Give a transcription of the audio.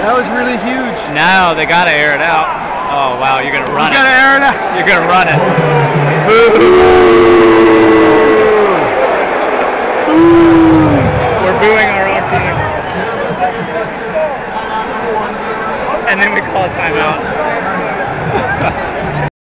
That was really huge. Now they gotta air it out. Oh wow, you're gonna run it. You gotta air it out. You're gonna run it. We're booing our own team. And then we call a timeout.